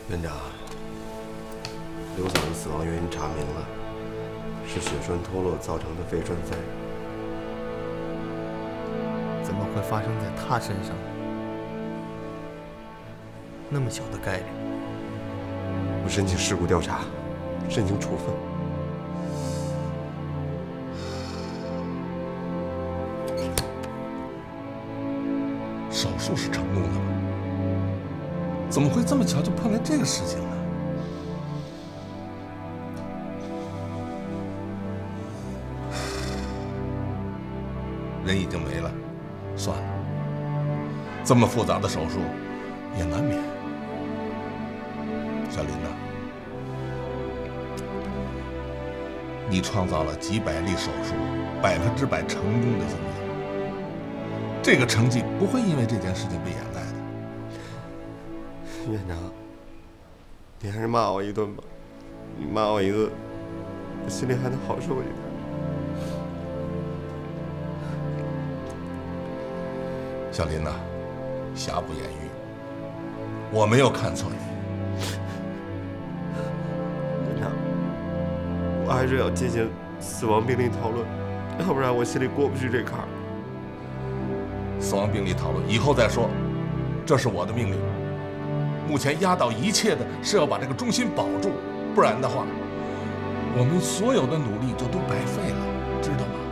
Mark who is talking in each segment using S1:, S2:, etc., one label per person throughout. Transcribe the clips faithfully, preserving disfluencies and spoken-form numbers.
S1: 院长，刘嫂的死亡原因查明了，是血栓脱落造成的肺栓塞。
S2: 怎么会发生在他身上？那么小的概率。
S1: 我申请事故调查，申请处分。
S3: 手术是成功的吗？怎么会这么巧就碰见这个事情呢？人已经没了，算了，这么复杂的手术也难免。小林呐，你创造了几百例手术百分之百成功的经验，这个成绩不会因为这件事情被掩盖的。
S1: 院长，你还是骂我一顿吧，你骂我一顿，我心里还能好受一点。
S3: 小林呐，瑕不掩瑜，我没有看错你。
S1: 院长，我还是要进行死亡病例讨论，要不然我心里过不去这坎儿。
S3: 死亡病例讨论以后再说，这是我的命令。目前压倒一切的是要把这个中心保住，不然的话，我们所有的努力就都白费了，知道吗？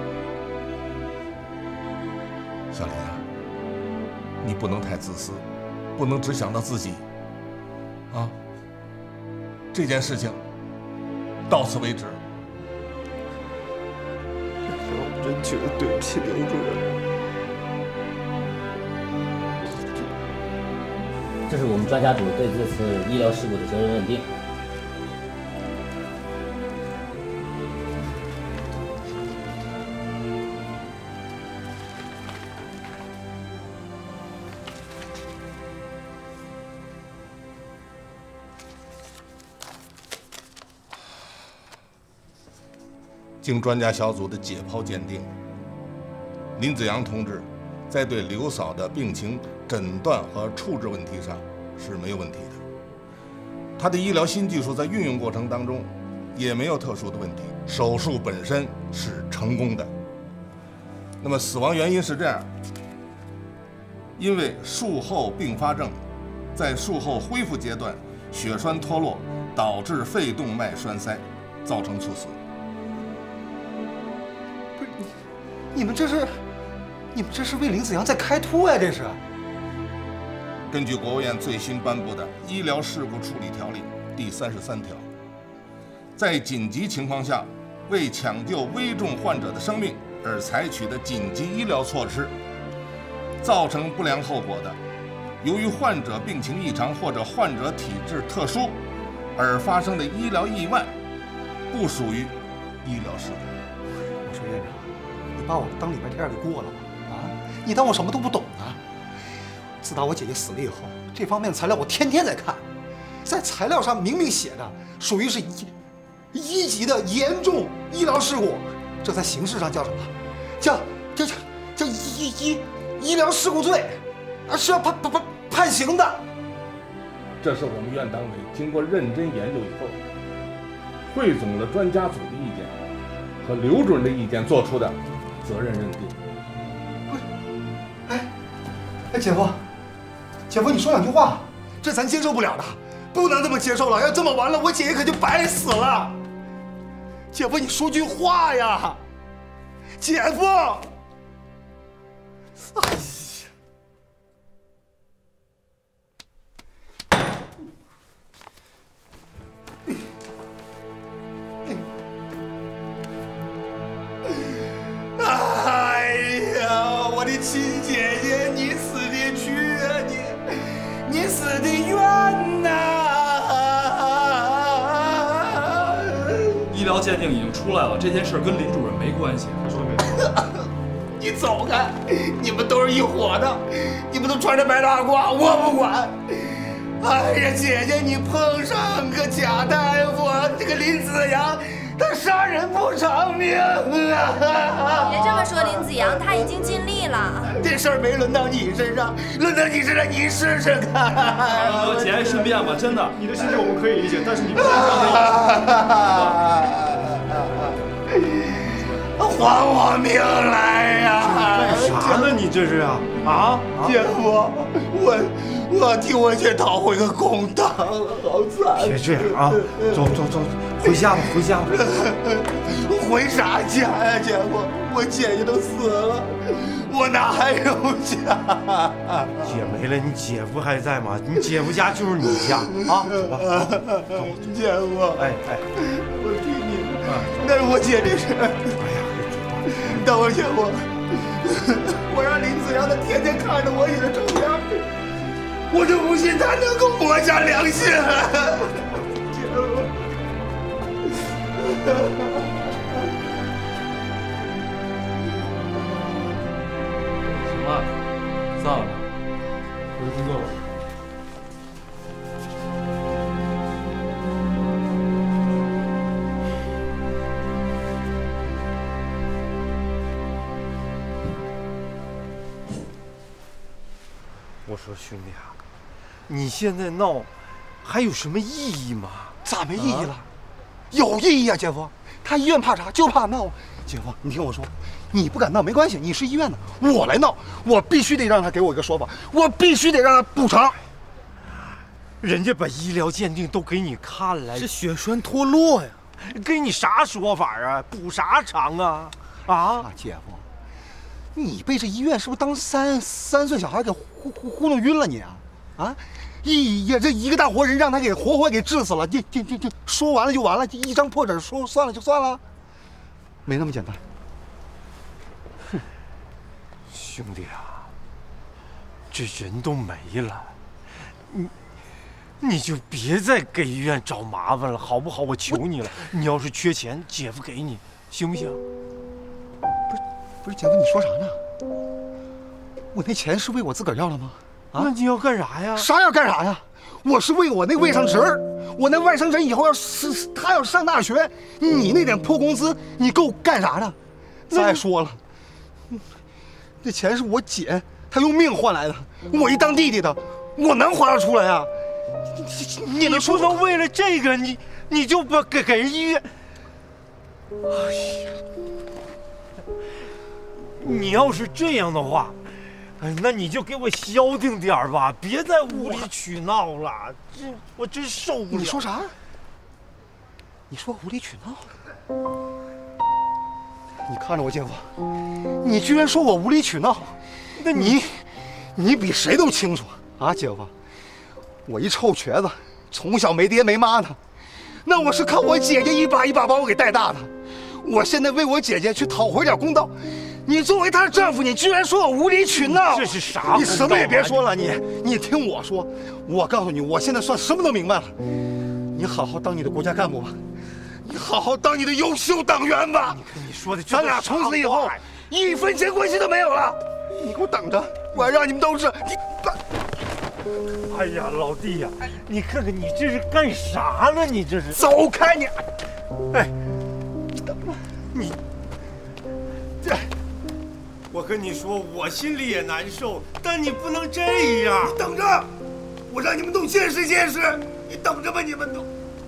S3: 小林啊，你不能太自私，不能只想到自己啊。这件事情到此为止。
S1: 我真觉得对不起刘主任。
S4: 这是我们专家组对这次医疗事故的责任认定。
S3: 经专家小组的解剖鉴定，林子阳同志在对刘嫂的病情诊断和处置问题上是没有问题的。他的医疗新技术在运用过程当中也没有特殊的问题，手术本身是成功的。那么死亡原因是这样：因为术后并发症，在术后恢复阶段血栓脱落，导致肺动脉栓塞，造成猝死。
S5: 不是你，你们这是，你们这是为林子阳在开脱呀？这是。
S3: 根据国务院最新颁布的《医疗事故处理条例》第三十三条，在紧急情况下，为抢救危重患者的生命而采取的紧急医疗措施，造成不良后果的，由于患者病情异常或者患者体质特殊而发生的医疗意外，不属于医疗事故。
S5: 我说院长，你把我当礼拜天给过了吧？啊，你当我什么都不懂啊？自打我姐姐死了以后，这方面的材料我天天在看，在材料上明明写着属于是一一级的严重医疗事故，这在刑事上叫什么？叫叫叫叫医医医疗事故罪，啊，是要判判判判刑的。
S3: 这是我们院党委经过认真研究以后，汇总了专家组的意见和刘主任的意见做出的责任认定。
S5: 不是，哎哎，姐夫。姐夫，你说两句话，这咱接受不了的，不能这么接受了。要这么完了，我姐姐可就白死了。姐夫，你说句话呀！姐夫，哎呀！哎呀，我的亲姐姐，你死的去啊你！你死的冤呐！
S6: 医疗鉴定已经出来了，这件事跟林主任没关系。他说的没错。
S5: 你走开！你们都是一伙的，你们都穿着白大褂，我不管。哎呀，姐姐，你碰上个假大夫，这个林子阳， 他杀人不偿命啊！
S7: 别这么说，林子阳，他已经尽力了。
S5: 这事儿没轮到你身上，轮到你身上，你试试看。
S6: 哥，节哀顺变吧，真的。你的心情我们可以理解，但是你不能这样
S5: 还我命来呀！
S1: 干啥呢？你这是啊？啊，
S5: 姐夫，我我替我姐讨回个公道了，好惨！
S1: 别这样啊，走走走，回家吧，回家吧。
S5: 回啥家呀，姐夫？我姐姐都死了，我哪还有家？
S1: 姐没了，你姐夫还在吗？你姐夫家就是你家啊！走吧，走，
S5: 姐夫，
S1: 哎哎，
S5: 我替你，那是我姐这事。
S1: 哎呀，
S5: 等会儿，姐夫，我让林子阳他天天看着我姐的照片，我就不信他能够抹下良心。姐夫。
S6: 行了，算了吧，回去工作吧。
S1: 我说兄弟啊，你现在闹，还有什么意义吗？
S5: 咋没意义了？有意义啊，姐夫。他医院怕啥？就怕闹。姐夫，你听我说，你不敢闹没关系，你是医院的，我来闹，我必须得让他给我一个说法，我必须得让他补偿。
S1: 人家把医疗鉴定都给你看了，
S2: 是血栓脱落呀，
S1: 给你啥说法啊？补啥偿啊？啊，
S5: 啊姐夫，你被这医院是不是当三三岁小孩给糊糊糊弄晕了你啊？啊！一呀，这一个大活人让他给活活给治死了，这这这这说完了就完了，这一张破纸说算了就算了，没那么简单。
S1: 哼，兄弟啊，这人都没了，你你就别再给医院找麻烦了，好不好？我求你了，你要是缺钱，姐夫给你，行不行？
S5: 不是不是，姐夫你说啥呢？我那钱是为我自个儿要的吗？
S1: 啊，那你要干啥呀？
S5: 啥要干啥呀？我是为我那外甥侄儿，我那外甥侄儿以后要是他要上大学，你那点破工资，你够干啥的？再说了，这钱是我姐她用命换来的，我一当弟弟的，我能花得出来啊？
S1: 你你不能为了这个，你你就不给给人医院？哎呀，你要是这样的话。哎，那你就给我消停点吧，别再无理取闹了，这我真受不了。
S5: 你说啥？你说无理取闹？你看着我姐夫，你居然说我无理取闹，那你，你比谁都清楚啊，姐夫，我一臭瘸子，从小没爹没妈的，那我是靠我姐姐一把一把把我给带大的，我现在为我姐姐去讨回点公道。你作为她的丈夫，你居然说我无理取闹，
S1: 这是啥？
S5: 你什么也别说了，你你听我说，我告诉你，我现在算什么都明白了。你好好当你的国家干部吧，你好好当你的优秀党员吧。
S1: 你看你说的，
S5: 咱俩从此以后一分钱关系都没有了。你给我等着，我要让你们都是你。
S1: 哎呀，老弟呀，你看看你这是干啥呢？你这是
S5: 走开你！
S1: 哎，你等着，你这。我跟你说，我心里也难受，但你不能这样。
S5: 你等着，我让你们都见识见识。你等着吧，你们都。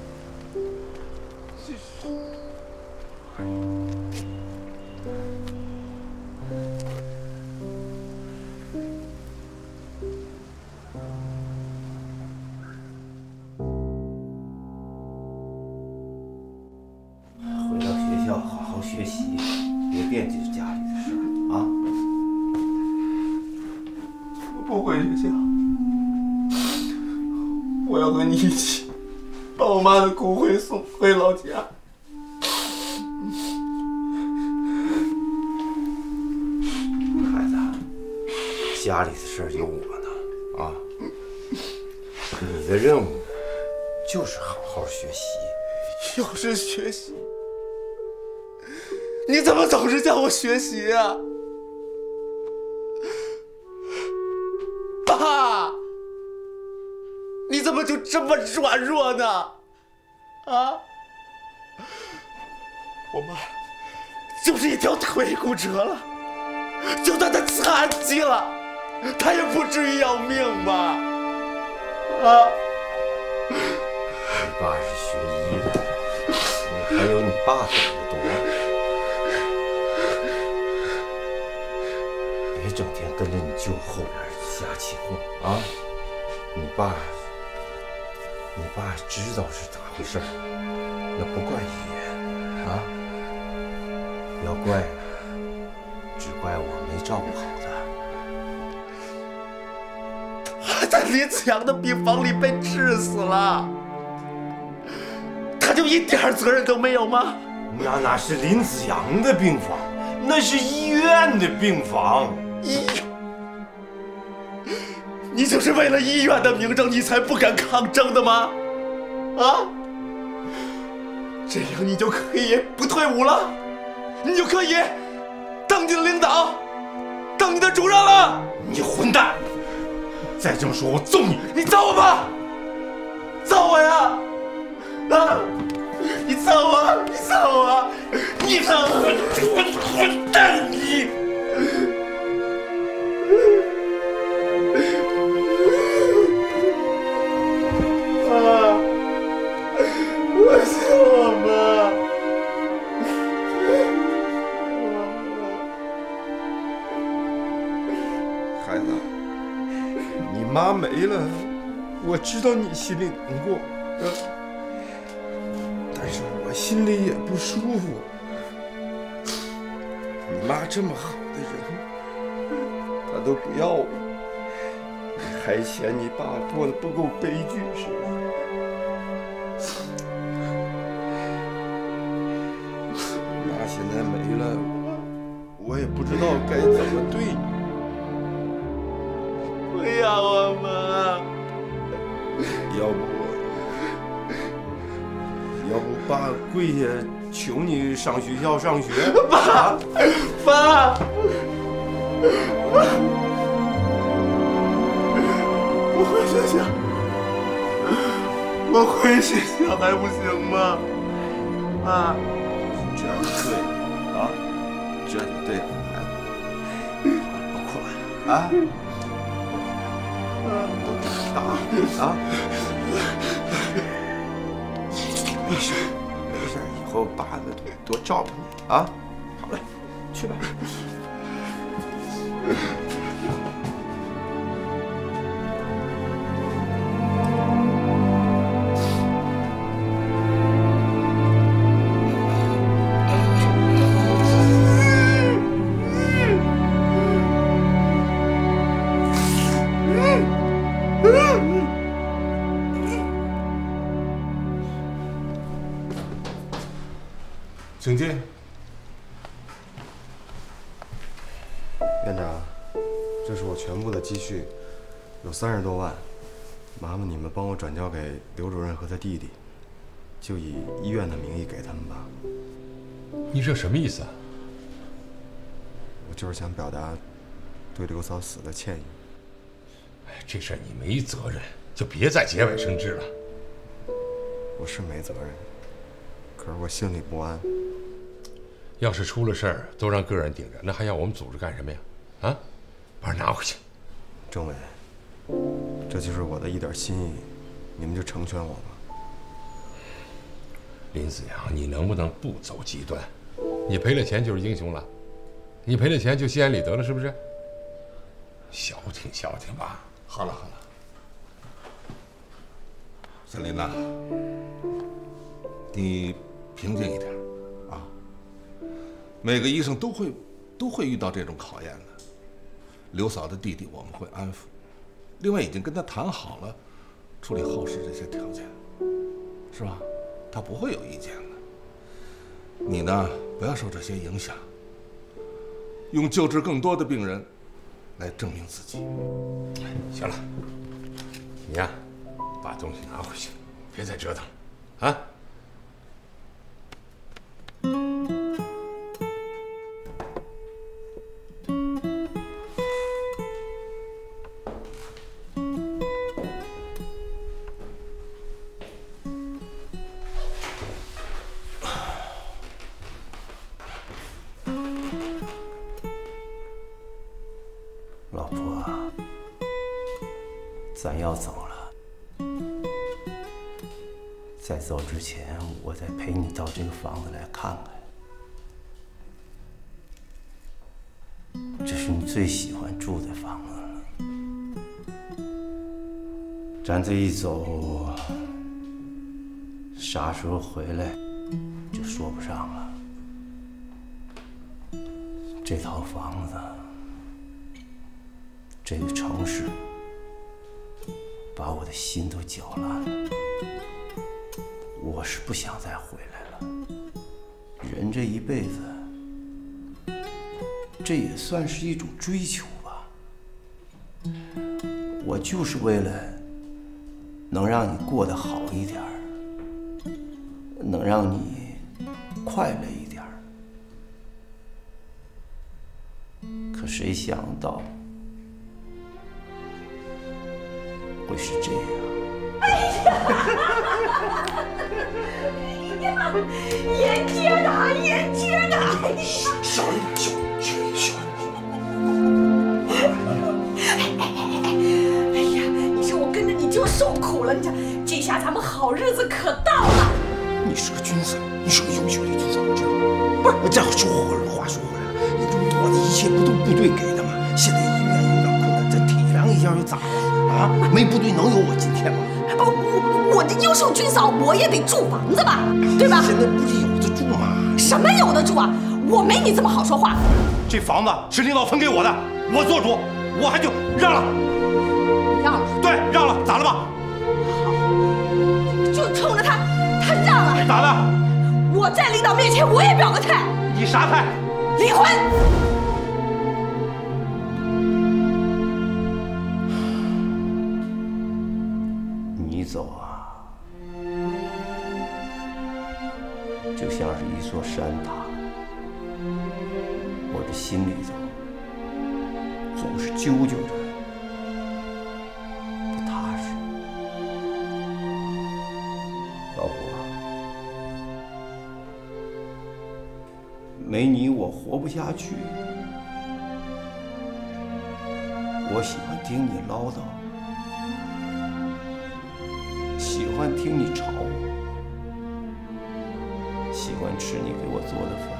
S8: 回到学校好好学习，别惦记着家里的事儿啊！
S5: 我不回学校，我要和你一起把我妈的骨灰送回老家。
S8: 孩子，家里的事儿有我呢啊！你的任务就是好好学习。
S5: 又是学习，你怎么总是叫我学习啊？爸，你怎么就这么软弱呢？啊？
S9: 我妈就是一条腿骨折了，就算她残疾了，她也不至于要命吧？啊！
S8: 你爸是学医的，你还有你爸懂得多。别整天跟着你舅后边瞎起哄啊！你爸，你爸知道是咋回事，那不怪医院啊，要怪呢，只怪我没照顾好他。
S9: 他在林子阳的病房里被治死了，他就一点责任都没有吗？
S8: 那哪是林子阳的病房，那是医院的病房。
S9: 医院，你就是为了医院的名声，你才不敢抗争的吗？啊？这样你就可以不退伍了，你就可以当你的领导，当你的主任了。
S8: 你混蛋！再这么说，我揍你！
S9: 你揍我吧，揍我呀！啊！你揍我！你揍我！你揍我！混混蛋你！妈，我想我妈。
S10: 孩子，你妈没了，我知道你心里难过，啊，但是我心里也不舒服。你妈这么好的人，她都不要我，你还嫌你爸过得不够悲剧是吧？你妈现在没了，我也不知道该怎么对你。
S9: 不要我妈！
S10: 要不，要不爸跪下求你上学校上学？
S9: 爸，爸，我回学校，我回学校还不行吗？爸，
S10: 这样就对了啊，这就对了，孩子，不哭了啊。都长大了啊！没事，没事，以后爸多照顾你啊！好嘞，去吧。
S3: 请进。
S11: 院长，这是我全部的积蓄，有三十多万，麻烦你们帮我转交给刘主任和他弟弟，就以医院的名义给他们吧。
S12: 你这什么意思啊？
S11: 我就是想表达对刘嫂死的歉意。
S12: 哎，这事儿你没责任，就别再节外生枝了。
S11: 我是没责任，可是我心里不安。
S12: 要是出了事儿都让个人顶着，那还要我们组织干什么呀？啊，把人拿回去。
S11: 政委，这就是我的一点心意，你们就成全我吧。
S12: 林子阳，你能不能不走极端？你赔了钱就是英雄了，你赔了钱就心安理得了，是不是？消停消停吧。
S3: 好了好了，小林呐，你平静一点啊。每个医生都会都会遇到这种考验的。刘嫂的弟弟我们会安抚，另外已经跟他谈好了处理后事这些条件，是吧？他不会有意见的。你呢，不要受这些影响，用救治更多的病人来证明自己。
S12: 行了，你呀，把东西拿回去，别再折腾了，啊！
S13: 咱要走了，在走之前，我再陪你到这个房子来看看。这是你最喜欢住的房子了。咱这一走，啥时候回来就说不上了。这套房子，这个城市，把我的心都搅烂了。我是不想再回来了。人这一辈子，这也算是一种追求吧。我就是为了能让你过得好一点儿，能让你快乐一点儿。可谁想到会是这样？
S14: 哎呀，眼尖的，眼尖的！
S10: 小一点，小小小
S14: 哎呀，你说我跟着你就受苦了，你这这下咱们好日子可到了。
S10: 你是个军嫂，你是个优秀的军嫂，知道吗？不是，这样说回来，话说回来了，我的一切不都部队给的吗？现在医院有点困难，再体谅一下又咋了？啊，没部队能有我今天吗？
S14: 不，我我这优秀军嫂，我也得住房子吧，对吧？
S10: 现在不是有的住吗？
S14: 什么有的住啊？我没你这么好说话。
S3: 这房子是领导分给我的，我做主，我还就让了。
S14: 让了？
S3: 对，让了，咋了吧？
S14: 好，就冲着他，他让了，
S3: 咋的？
S14: 我在领导面前我也表个态。
S3: 你啥态？
S14: 离婚。
S13: 你走啊，就像是一座山塌了，我这心里头总是揪揪着，不踏实。老婆，没你我活不下去。我喜欢听你唠叨，喜欢听你吵我，喜欢吃你给我做的饭。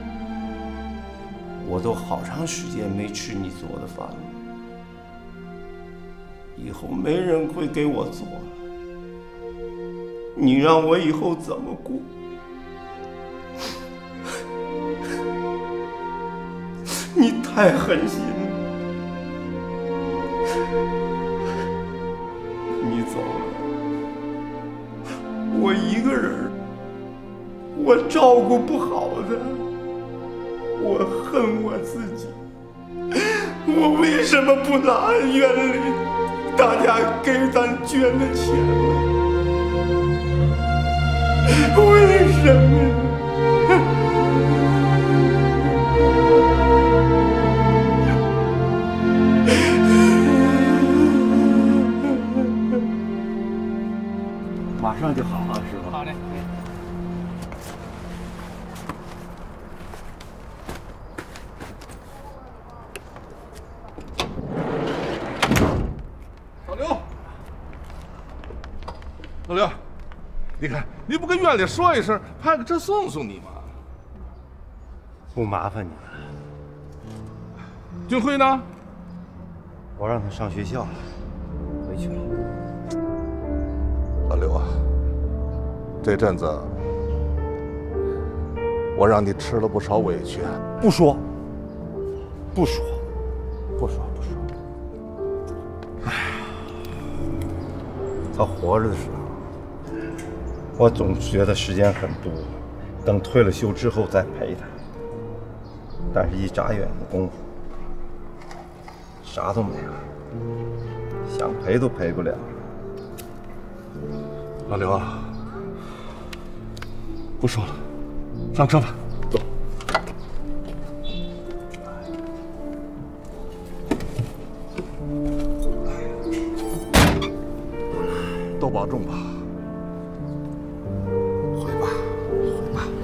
S13: 我都好长时间没吃你做的饭了，以后没人会给我做了。你让我以后怎么过？你太狠心了。你走了，我一个人，我照顾不好的，我恨我自己。我为什么不拿院里大家给咱捐的钱呢？为什么呀？ 马上就好啊，师傅。
S6: 好嘞。
S3: 老刘，老刘，你看，你不跟院里说一声，派个车送送你吗？
S13: 不麻烦你了。
S3: 俊辉呢？
S13: 我让他上学校了，回去了。
S3: 老刘啊，这阵子我让你吃了不少委屈。
S13: 不说，不说，不说，不说。哎，他活着的时候，我总觉得时间很多，等退了休之后再陪他。但是，一眨眼的功夫，啥都没了，想陪都陪不了。
S3: 老刘啊，不说了，上车吧，走。都保重吧。
S10: 回吧，回吧。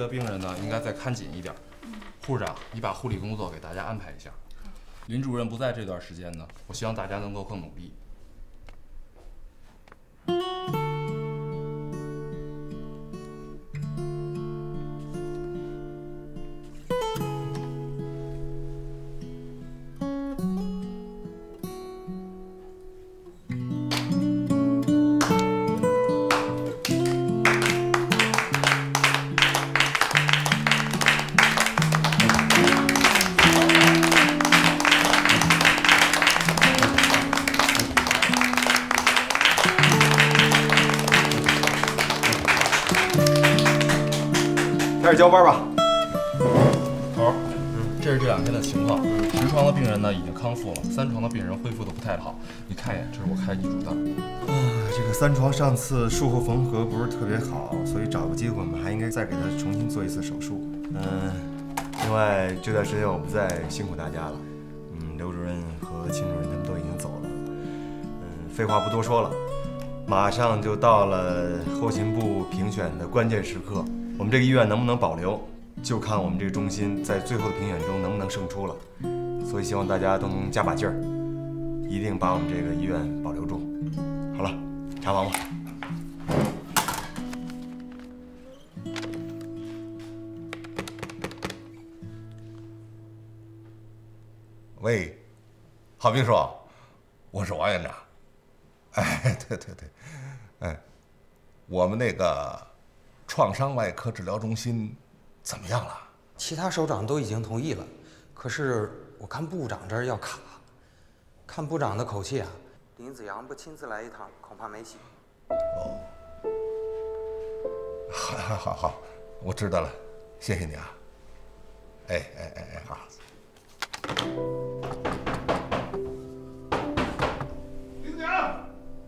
S15: 的病人呢，应该再看紧一点。护士长，你把护理工作给大家安排一下。林主任不在这段时间呢，我希望大家能够更努力。
S11: 开始交班吧。
S15: 头儿，这是这两天的情况。十床的病人呢已经康复了，三床的病人恢复的不太好。你看一眼，这是我开的医嘱单。
S11: 啊，这个三床上次术后缝合不是特别好，所以找个机会我们还应该再给他重新做一次手术。嗯，另外这段时间我不在，辛苦大家了。嗯，刘主任和秦主任他们都已经走了。嗯，废话不多说了，马上就到了后勤部评选的关键时刻。我们这个医院能不能保留，就看我们这个中心在最后的评选中能不能胜出了。所以希望大家都能加把劲儿，一定把我们这个医院保留住。好了，查房吧。
S3: 喂，郝秘书，我是王院长。哎，对对对，哎，我们那个创伤外科治疗中心怎么样了？
S16: 其他首长都已经同意了，可是我看部长这儿要卡。看部长的口气啊，林子阳不亲自来一趟，恐怕没戏。
S3: 哦，好，好，好，好，我知道了，谢谢你啊。哎哎哎哎，好。林子阳。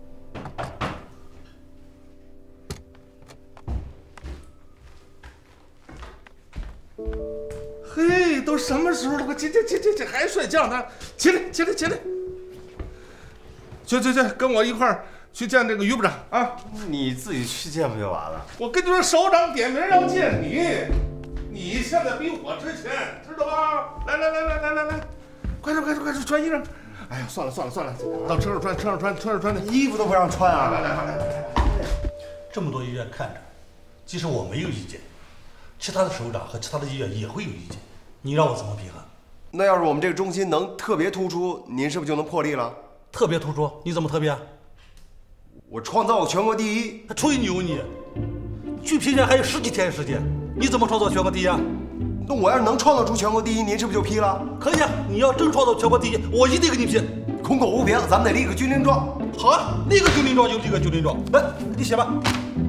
S3: 嘿，都什么时候了？快起起起起起，还睡觉呢？起来起来起来！去去去，跟我一块儿去见这个于部长啊！
S11: 你自己去见不就完了？
S3: 我跟你说，首长点名要见你，你现在比我值钱，知道吧？来来来来来来来，快点快点快点穿衣裳！哎呀，算了算了算了，到车上穿，车上穿，车上穿的
S11: 衣服都不让穿啊！
S3: 来来来来来，
S17: 这么多医院看着，即使我没有意见，其他的首长和其他的医院也会有意见，你让我怎么平衡？
S11: 那要是我们这个中心能特别突出，您是不是就能破例了？
S17: 特别突出？你怎么特别？
S11: 我创造全国第一，
S17: 还吹牛你！距评选还有十几天时间，你怎么创造全国第一啊？
S11: 那我要是能创造出全国第一，您是不是就批了？
S17: 可以啊！你要真创造全国第一，我一定给你批。
S11: 空口无凭，咱们得立个军令状。
S17: 好啊，立个军令状就立个军令状。来，你写吧。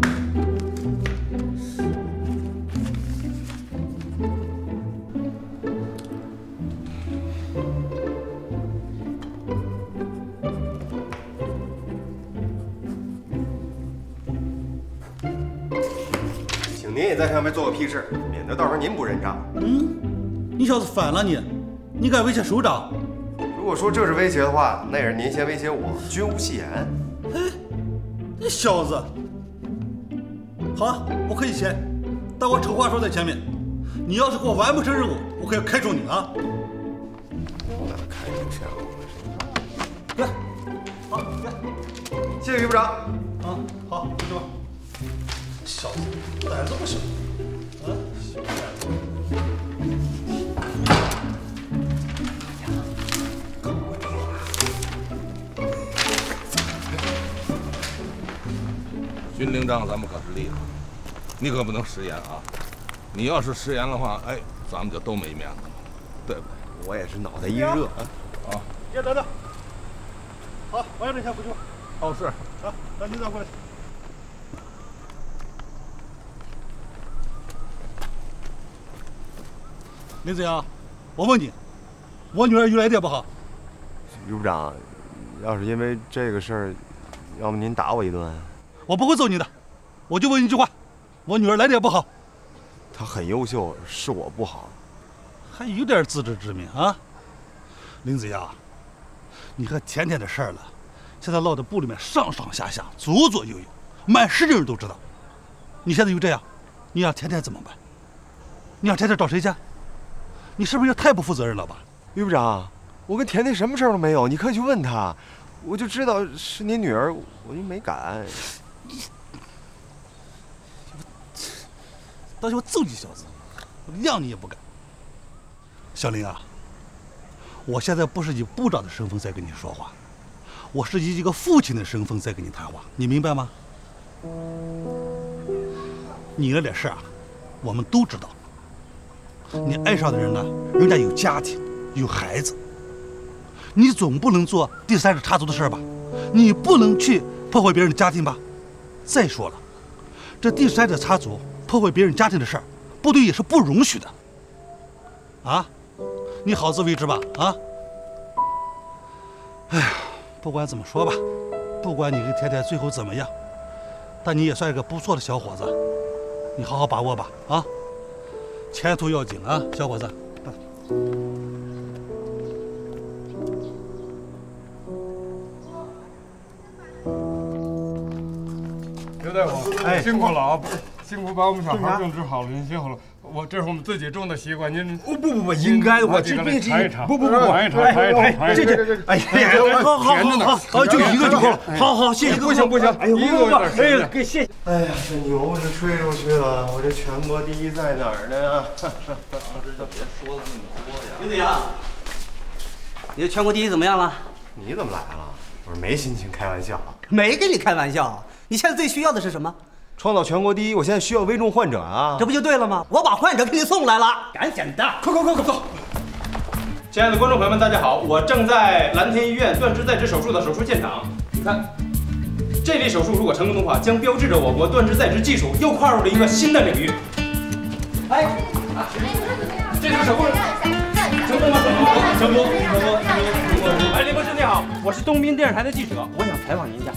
S11: 您也在上面做个批示，免得到时候您不认账。
S17: 嗯，你小子反了你！你敢威胁首长？
S11: 如果说这是威胁的话，那也是您先威胁我，君无戏言。
S17: 哎，你小子！好啊，我可以签，但我丑话说在前面，你要是给我完不成任务，我可要开除你啊！
S11: 那开除下我
S17: 来，好，来，
S11: 谢谢于部长。
S17: 啊，好，去吧。小子，胆子不小，啊，小胆子。
S3: 跟我定了。军令状咱们可是立了，你可不能食言啊！你要是食言的话，哎，咱们就都没面子了，对不对？
S11: 我也是脑袋一热
S3: 啊！啊，
S17: 别等等。好，王院长先回去吧。
S3: 哦，是。
S17: 啊，来，领导过来。林子阳，我问你，我女儿有哪一点不好？
S11: 于部长，要是因为这个事儿，要不您打我一顿？
S17: 我不会揍你的，我就问你一句话，我女儿哪点不好？
S11: 她很优秀，是我不好。
S17: 还有点自知之明啊！林子阳，你和甜甜的事儿了，现在闹得部里面上上下下、左左右右，满市的人都知道。你现在又这样，你让甜甜怎么办？ 你让甜甜找谁去？你是不是也太不负责任了吧？
S11: 于部长，我跟甜甜什么事儿都没有，你可以去问她。我就知道是您女儿，我就没敢。
S17: 到时候我揍你小子，我谅你也不敢。小林啊，我现在不是以部长的身份在跟你说话，我是以一个父亲的身份在跟你谈话，你明白吗？你那点事啊，我们都知道。你爱上的人呢，人家有家庭，有孩子，你总不能做第三者插足的事吧？你不能去破坏别人的家庭吧？再说了，这第三者插足、破坏别人家庭的事儿，部队也是不容许的。啊，你好自为之吧！啊，哎呀，不管怎么说吧，不管你跟甜甜最后怎么样，但你也算是个不错的小伙子，你好好把握吧！啊，前途要紧啊，小伙子。
S12: 刘大夫，哎，辛苦了啊！辛苦把我们小孩种植好了，您辛苦了。我这是我们自己种的西瓜，您
S10: 不不不，应该我这这
S12: 尝一尝，
S10: 不不不，
S12: 尝一尝，尝一尝，
S10: 这这，哎呀，好好好好，就一个就够了，好好，谢谢。
S12: 不行不行，
S10: 哎呦，
S12: 一个有点
S10: 哎呀，给谢。
S11: 哎呀，这牛是吹出去了，我这全国第一在哪儿呢？
S16: 这就别说的那么多呀。林子阳，你的全国第一怎么样了？
S11: 你怎么来了？我说没心情开玩笑。
S16: 没跟你开玩笑，你现在最需要的是什么？
S11: 创造全国第一，我现在需要危重患者啊！
S16: 这不就对了吗？我把患者给你送来了，赶紧的，
S6: 快快快快走！亲爱的观众朋友们，大家好，我正在蓝天医院断肢再植手术的手术现场。你看，这类手术如果成功的话，将标志着我国断肢再植技术又跨入了一个新的领域。哎，啊，这是手术成功吗？成功，成功，成功，成功！哎，林博士你好，我是东滨电视台的记者，我想采访您一下。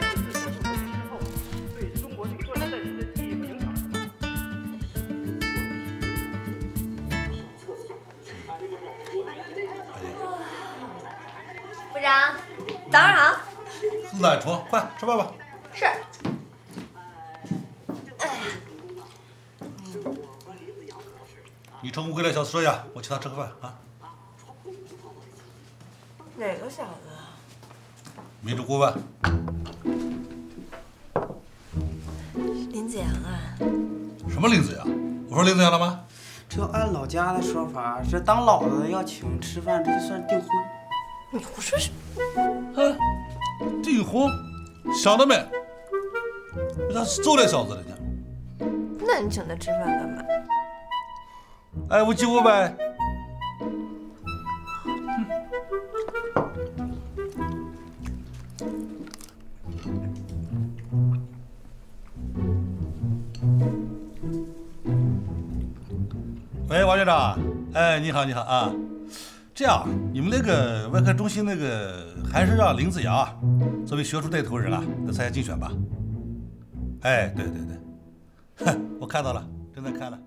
S7: 部长，早上好。
S17: 赖厨，快吃饭吧。
S7: 是。
S17: 你中午给那小子说一下，我请他吃个饭啊。
S14: 哪个小子？
S17: 民主顾问。
S14: 林子阳啊。
S17: 什么林子阳？我说林子阳了吗？
S18: 这要按老家的说法，这当老子要请吃饭，这就算订婚。
S14: 你胡说什
S17: 么？啊，订婚？想得美！他是揍那小子的呢。
S14: 那你请他吃饭干嘛？
S17: 哎，我请我呗。喂，王院长，哎，你好，你好啊。这样，你们那个外科中心那个，还是让林子阳啊，作为学术带头人啊，来参加竞选吧。哎，对对对，哼，我看到了，正在看呢。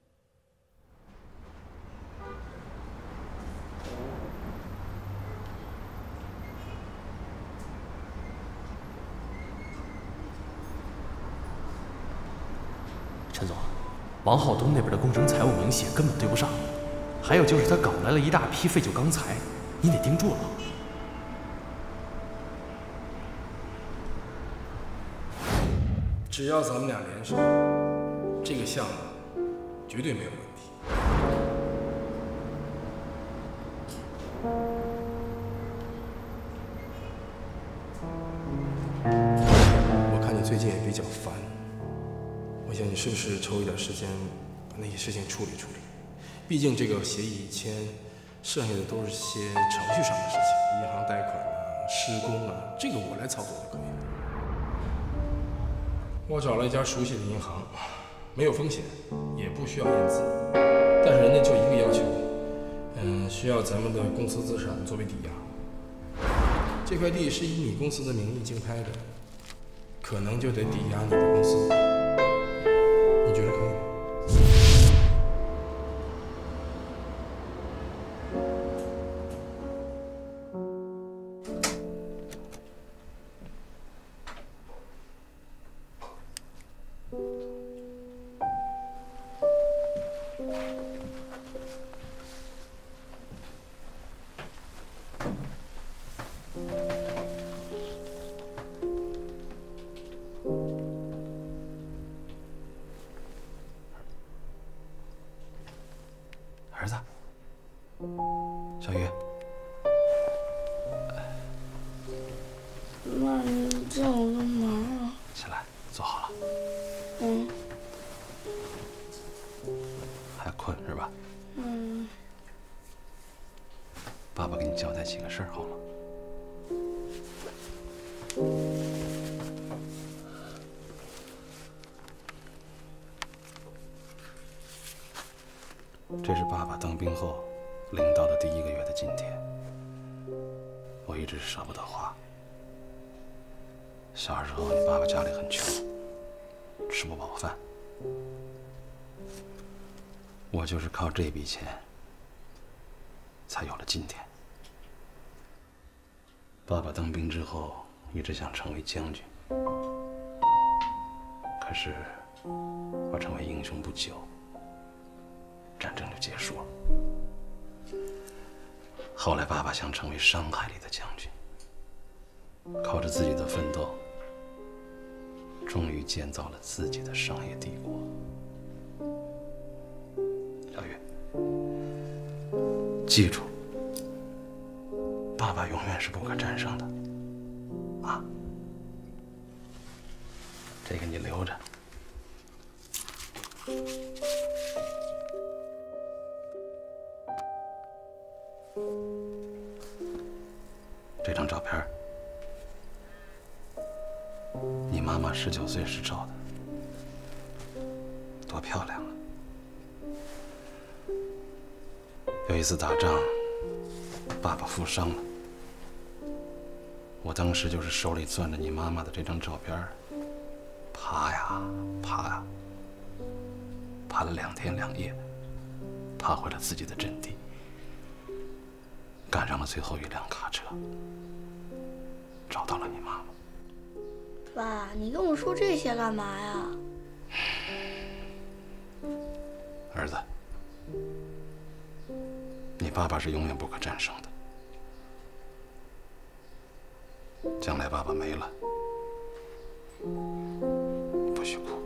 S19: 陈总，王浩东那边的工程财务明细根本对不上。还有就是他搞来了一大批废旧钢材，你得盯住了。
S20: 只要咱们俩联手，这个项目绝对没有问题。我看你最近也比较烦，我想你是不是抽一点时间把那些事情处理处理？毕竟这个协议一签，剩下的都是些程序上的事情，银行贷款啊、施工啊，这个我来操作就可以了。我找了一家熟悉的银行，没有风险，也不需要验资，但是人家就一个要求，嗯，需要咱们的公司资产作为抵押。这块地是以你公司的名义竞拍的，可能就得抵押你的公司，你觉得可以吗？
S9: 困是吧？
S7: 嗯。
S9: 爸爸给你交代几个事儿好吗？这是爸爸当兵后领到的第一个月的津贴。我一直舍不得花。小时候你爸爸家里很穷，吃不饱饭。我就是靠这笔钱才有了今天。爸爸当兵之后一直想成为将军，可是我成为英雄不久，战争就结束了。后来爸爸想成为商海里的将军，靠着自己的奋斗，终于建造了自己的商业帝国。小月，记住，爸爸永远是不可战胜的，啊！这个你留着。这张照片，你妈妈十九岁时照的，多漂亮啊！有一次打仗，爸爸负伤了，我当时就是手里攥着你妈妈的这张照片，爬呀爬呀，爬了两天两夜，爬回了自己的阵地，赶上了最后一辆卡车，找到了你妈妈。
S7: 爸，你跟我说这些干嘛呀？
S9: 儿子，你爸爸是永远不可战胜的。将来爸爸没了，不许哭。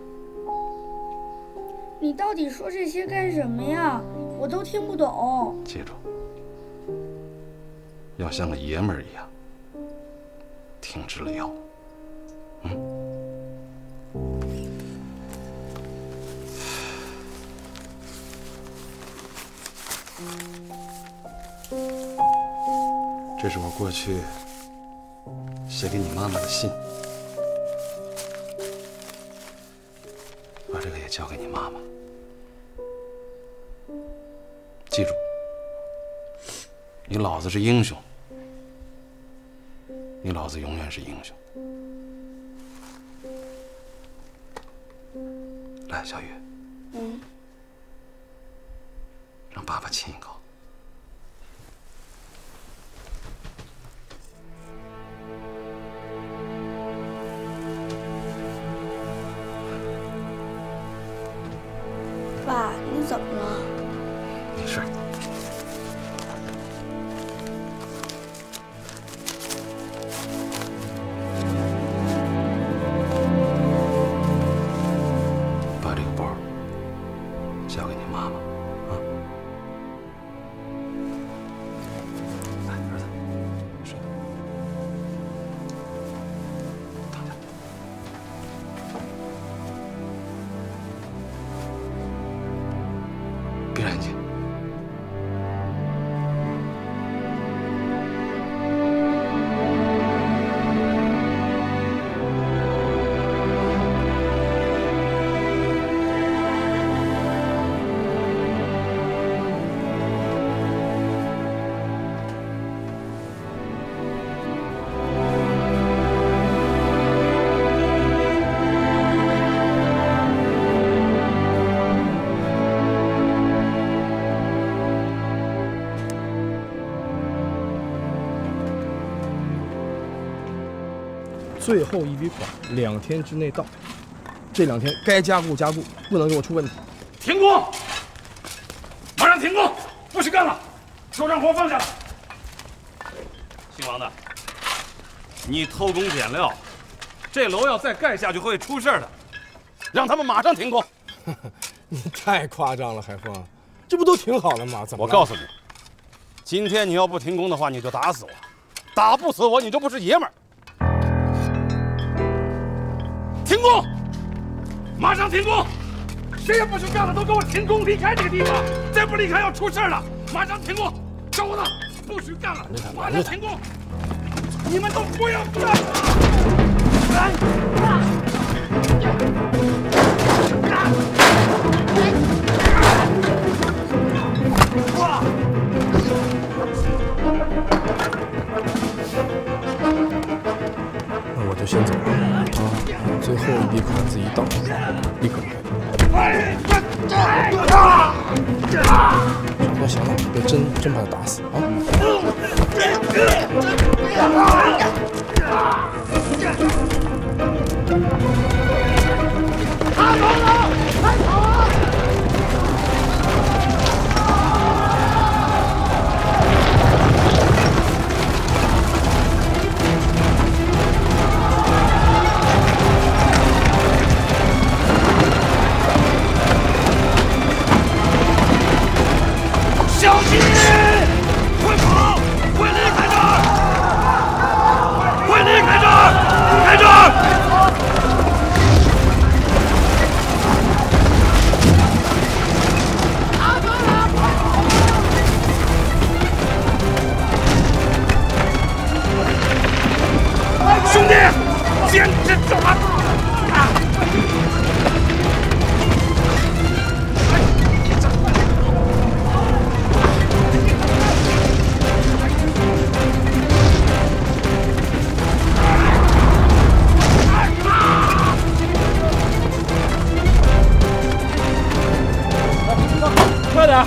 S7: 你到底说这些干什么呀？我都听不懂。
S9: 记住，要像个爷们儿一样，挺直了腰。嗯。这是我过去写给你妈妈的信，把这个也交给你妈妈。记住，你老子是英雄，你老子永远是英雄。来，小雨，
S7: 嗯，
S9: 让爸爸亲一口。
S7: 爸，你怎么了？
S9: 没事。把这个包交给你妈妈，啊！来，儿子，睡吧。躺下。闭上眼睛。
S6: 最后一笔款两天之内到，这两天该加固加固，不能给我出问题。
S21: 停工！马上停工！不许干了！手上活放下！姓王的，你偷工减料，这楼要再盖下去会出事的，让他们马上停工。
S6: 你太夸张了，海峰，这不都挺好的吗？怎么？
S21: 我告诉你，今天你要不停工的话，你就打死我；打不死我，你就不是爷们儿。停工！马上停工！ 谁也不许干了，都给我停工，离开这个地方！再不离开要出事了！马上停工！小伙子，不许干了！马上停工！你们都不要干！来！哇！
S20: 那我就先走了啊！最后一笔款子一到，立刻开。行了行了，别真真把他打死啊！
S21: 他走了，快跑啊！小心！快跑！快离开这儿！快离开这儿！离开这儿！兄弟，坚持抓住！快点！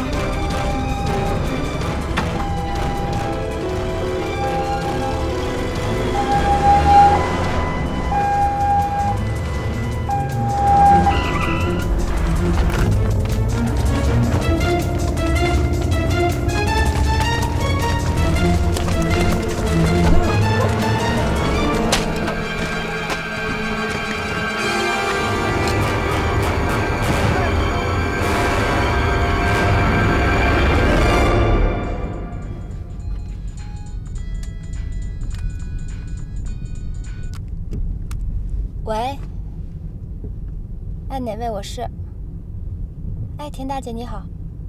S7: 喂，哎，哪位？我是。哎，田大姐你好。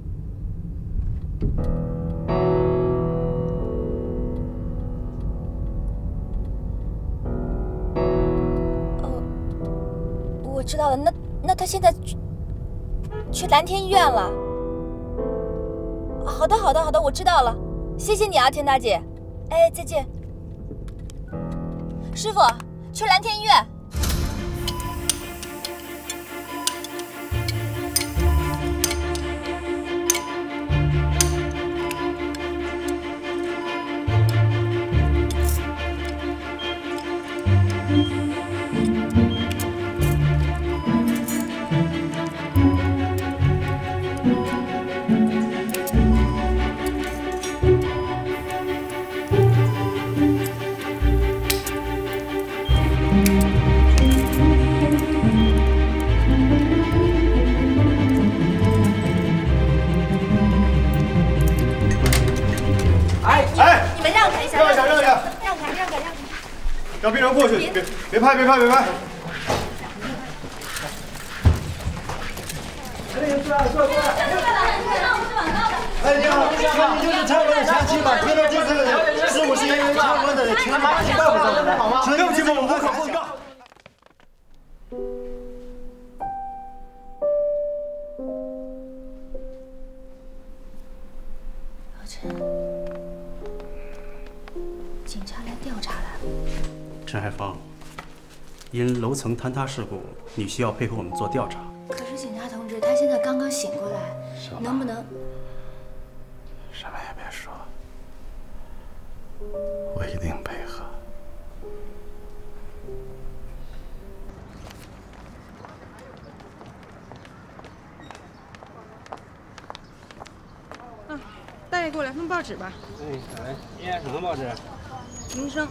S7: 哦，我知道了。那那他现在去去蓝天医院了。好的，好的，好的，我知道了。谢谢你啊，田大姐。哎，再见。师傅，去蓝天医院。
S5: 让病人过去，别别拍，别拍，别拍。
S10: 哎，你好，请问你就是参观的前期吧？听到这次的事故是因为参观的情况不到不到的，好吗？对不起，我们无可奉告。
S7: 老陈，警察来调查来了。
S4: 陈海峰，因楼层坍塌事故，你需要配合我们做调查。
S7: 可是警察同志，他现在刚刚醒过来，能不能？
S4: 什么也别说，我一定配合。
S22: 啊，大爷，给我来份报纸吧。
S6: 哎，来，你什么报纸？
S22: 民生。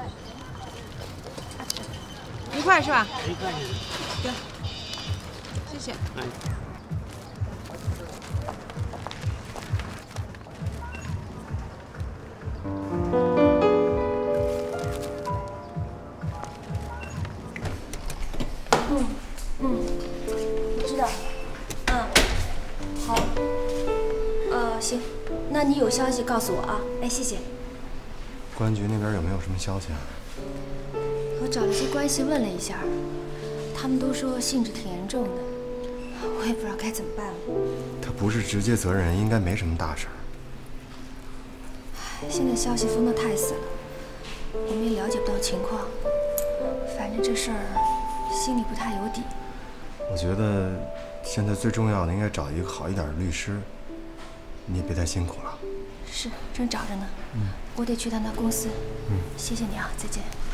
S22: 一块是吧？
S6: 一块钱。
S22: 行，谢谢。
S6: 哎。
S7: 嗯嗯，我知道。 消息告诉我啊！哎，谢谢。
S11: 公安局那边有没有什么消息啊？
S7: 我找了些关系问了一下，他们都说性质挺严重的，我也不知道该怎么办了。
S11: 他不是直接责任人，应该没什么大事儿。
S7: 现在消息封得太死了，我们也了解不到情况。反正这事儿心里不太有底。
S11: 我觉得现在最重要的应该找一个好一点的律师。你也别太辛苦了。
S7: 是，正找着呢。
S11: 嗯，
S7: 我得去趟他公司。
S11: 嗯，
S7: 谢谢你啊，再见。